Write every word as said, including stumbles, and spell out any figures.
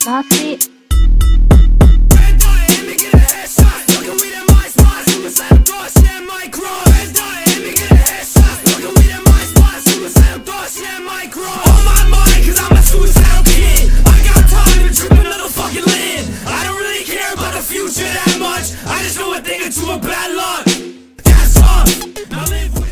Last beat. Future that much, I just know a thing or two of bad luck. That's all. Now live